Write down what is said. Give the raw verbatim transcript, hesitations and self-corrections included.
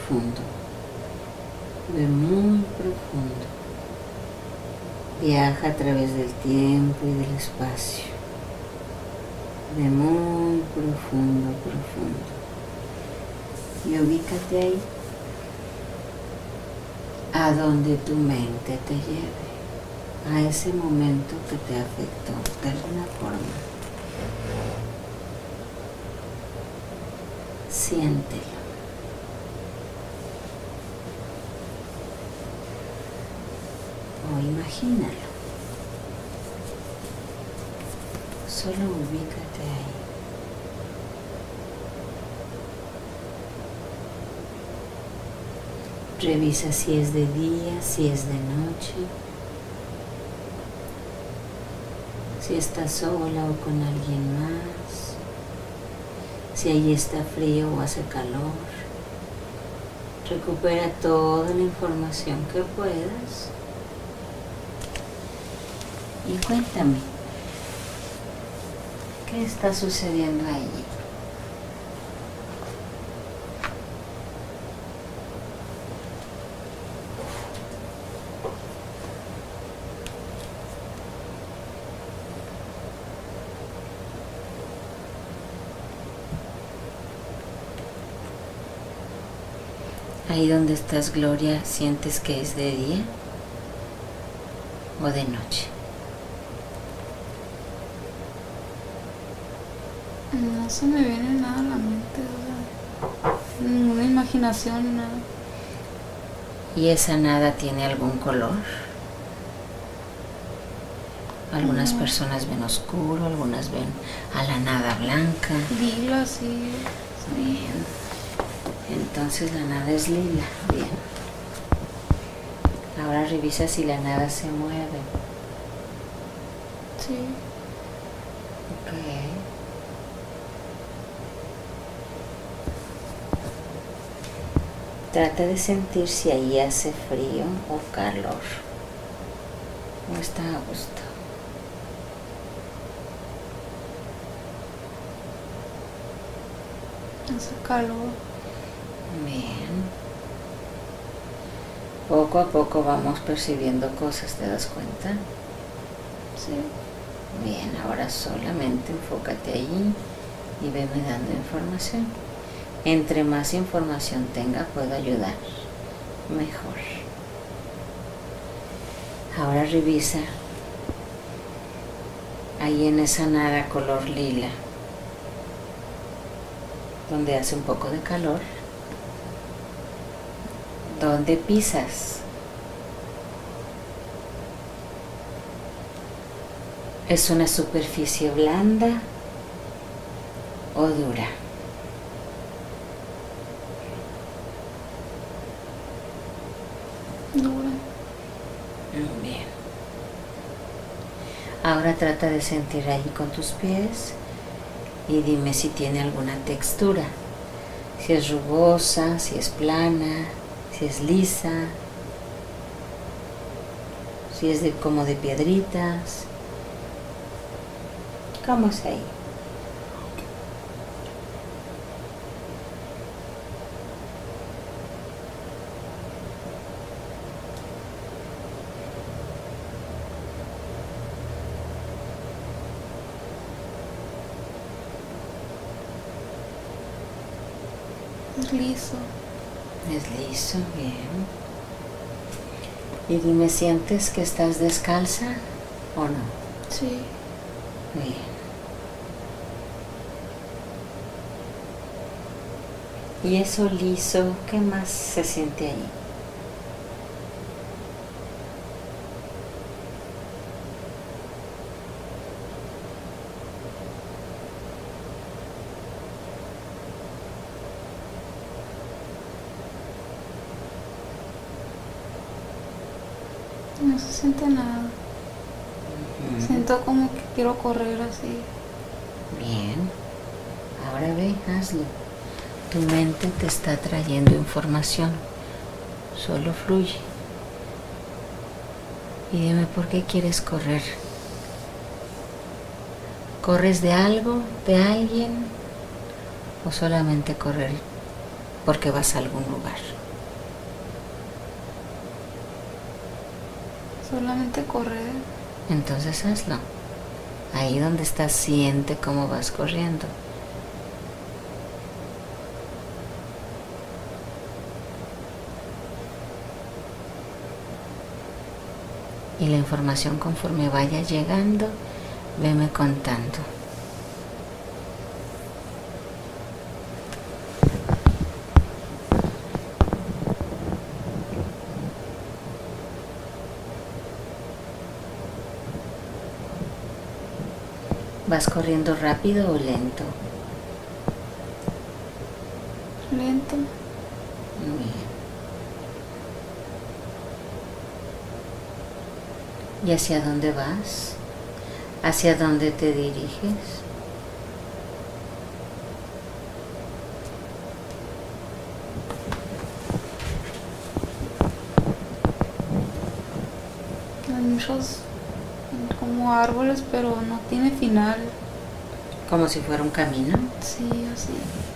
profundo, ve muy profundo. Viaja a través del tiempo y del espacio. Ve muy profundo, profundo. Y ubícate ahí, a donde tu mente te lleve, a ese momento que te afectó de alguna forma. Siéntelo. O imagínalo. Solo ubícate ahí. Revisa si es de día, si es de noche, si estás sola o con alguien más, si ahí está frío o hace calor. Recupera toda la información que puedas y cuéntame, ¿qué está sucediendo allí? Ahí donde estás, Gloria, ¿sientes que es de día o de noche? No se me viene nada a la mente, o sea, ninguna imaginación, nada. ¿Y esa nada tiene algún color? Algunas No. personas ven oscuro, algunas ven a la nada blanca. Lila, sí. Bien. Entonces la nada es lila. Bien. Ahora revisa si la nada se mueve. Sí. Ok. Trata de sentir si ahí hace frío o calor. O está a gusto. Hace calor. Bien. Poco a poco vamos percibiendo cosas, ¿te das cuenta? Sí. Bien, ahora solamente enfócate allí y veme dando información. Entre más información tenga, puedo ayudar mejor. Ahora revisa ahí en esa nada color lila, donde hace un poco de calor. ¿Dónde pisas? ¿Es una superficie blanda o dura? Dura. Bien. Ahora trata de sentir ahí con tus pies y dime si tiene alguna textura. Si es rugosa, si es plana, si es lisa, si es de, como de piedritas. ¿Cómo es ahí? Es liso. Es liso, bien. Y dime, ¿sientes que estás descalza o no? Sí. Bien. Y eso liso, ¿qué más se siente ahí? No se siente nada. Ujú. Siento como que quiero correr así. Bien. Ahora ve, hazlo. Tu mente te está trayendo información. Solo fluye. Y dime por qué quieres correr. ¿Corres de algo, de alguien? ¿O solamente correr porque vas a algún lugar. Solamente correr. Entonces hazlo. Ahí donde estás, siente cómo vas corriendo. Y la información, conforme vaya llegando, veme contando. ¿Vas corriendo rápido o lento? Lento. Muy bien. ¿Y hacia dónde vas? ¿Hacia dónde te diriges? Hay muchos como árboles, pero no tiene final. Como si fuera un camino. Sí, así.